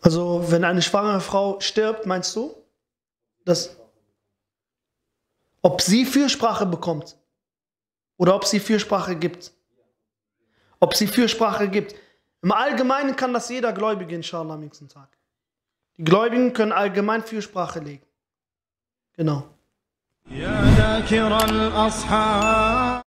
Also, wenn eine schwangere Frau stirbt, meinst du, dass, ob sie Fürsprache bekommt oder ob sie Fürsprache gibt? Ob sie Fürsprache gibt. Im Allgemeinen kann das jeder Gläubige, inshallah, am nächsten Tag. Die Gläubigen können allgemein Fürsprache legen. Genau.